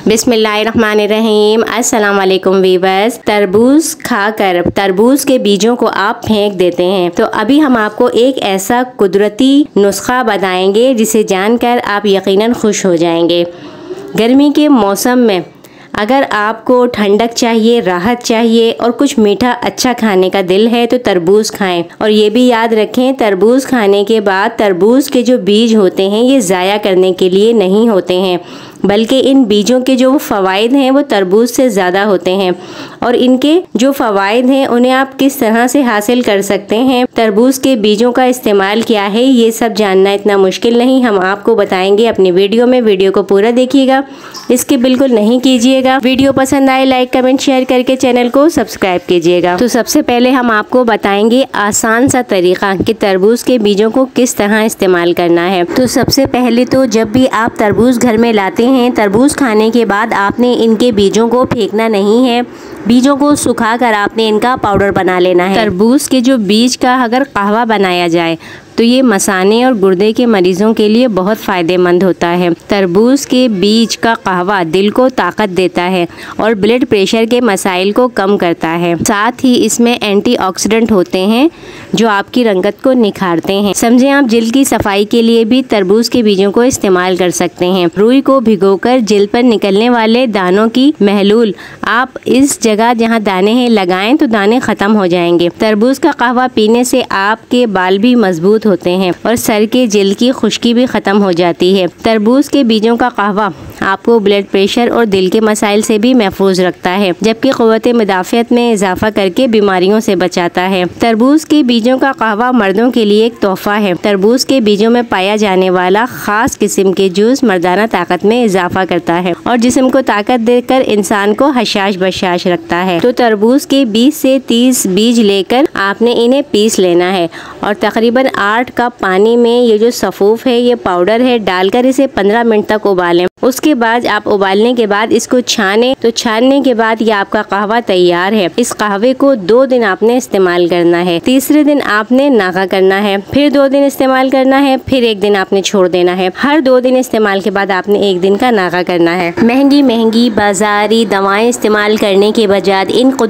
बिस्मिल्लाहिर्रहमानिर्रहीम। अस्सलाम वालेकुम वीवर्स। तरबूज खाकर तरबूज के बीजों को आप फेंक देते हैं, तो अभी हम आपको एक ऐसा कुदरती नुस्खा बताएंगे जिसे जानकर आप यकीनन खुश हो जाएंगे। गर्मी के मौसम में अगर आपको ठंडक चाहिए, राहत चाहिए और कुछ मीठा अच्छा खाने का दिल है तो तरबूज खाएं। और ये भी याद रखें, तरबूज खाने के बाद तरबूज के जो बीज होते हैं ये ज़ाया करने के लिए नहीं होते हैं, बल्कि इन बीजों के जो फ़वाइद हैं वो तरबूज से ज़्यादा होते हैं। और इनके जो फ़वाइद हैं उन्हें आप किस तरह से हासिल कर सकते हैं, तरबूज के बीजों का इस्तेमाल क्या है, ये सब जानना इतना मुश्किल नहीं, हम आपको बताएंगे अपनी वीडियो में। वीडियो को पूरा देखिएगा, इसके बिल्कुल नहीं कीजिएगा। वीडियो पसंद आए लाइक कमेंट शेयर करके चैनल को सब्सक्राइब कीजिएगा। तो सबसे पहले हम आपको बताएंगे आसान सा तरीका कि तरबूज के बीजों को किस तरह इस्तेमाल करना है। तो सबसे पहले तो जब भी आप तरबूज घर में लाते हैं, तरबूज खाने के बाद आपने इनके बीजों को फेंकना नहीं है, बीजों को सुखाकर आपने इनका पाउडर बना लेना है। तरबूज के जो बीज का अगर कहवा बनाया जाए तो ये मसाने और गुर्दे के मरीजों के लिए बहुत फ़ायदेमंद होता है। तरबूज के बीज का कहवा दिल को ताकत देता है और ब्लड प्रेशर के मसाइल को कम करता है। साथ ही इसमें एंटीऑक्सीडेंट होते हैं जो आपकी रंगत को निखारते हैं। समझें, आप जिल्द की सफाई के लिए भी तरबूज के बीजों को इस्तेमाल कर सकते हैं। रुई को भिगोकर जिल्द पर निकलने वाले दानों की महलूल आप इस जगह जहाँ दाने हैं लगाएं तो दाने ख़त्म हो जाएंगे। तरबूज का कहवा पीने से आपके बाल भी मजबूत होते हैं और सर के जिल्द की खुश्की भी खत्म हो जाती है। तरबूज के बीजों का कहवा आपको ब्लड प्रेशर और दिल के मसाइल से भी महफूज रखता है, जबकि क़ुव्वत मुदाफ़ियत में इजाफा करके बीमारियों से बचाता है। तरबूज के बीजों का कहवा मर्दों के लिए एक तोहफा है। तरबूज के बीजों में पाया जाने वाला खास किस्म के जूस मर्दाना ताकत में इजाफा करता है और जिस्म को ताकत देकर इंसान को हशाश बशाश रखता है। तो तरबूज के 20 से 30 बीज लेकर आपने इन्हें पीस लेना है और तकरीबन 8 कप पानी में ये जो सफ़ूफ है, ये पाउडर है, डालकर इसे 15 मिनट तक उबालें। उसके बाद आप उबालने के बाद इसको छानें। तो छानने के बाद ये आपका कहवा तैयार है। इस कहवे को 2 दिन आपने इस्तेमाल करना है। तीसरे दिन आपने नागा करना है, फिर 2 दिन इस्तेमाल करना है, फिर 1 दिन आपने छोड़ देना है। हर 2 दिन इस्तेमाल के बाद आपने 1 दिन का नागा करना है। महंगी महंगी बाजारी दवाएं इस्तेमाल करने के बजाय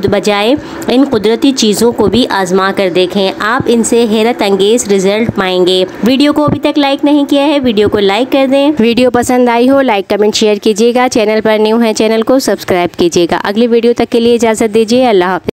इन कुदरती चीज़ों को भी आजमा कर देखें, आप इनसे हैरत अंगेज रिजल्ट पाएंगे। वीडियो को अभी तक लाइक नहीं किया है, वीडियो को लाइक कर दें। वीडियो पसंद आई हो लाइक कमेंट शेयर कीजिएगा। चैनल पर न्यू है चैनल को सब्सक्राइब कीजिएगा। अगली वीडियो तक के लिए इजाज़त दीजिए। अल्लाह हाफ़िज़।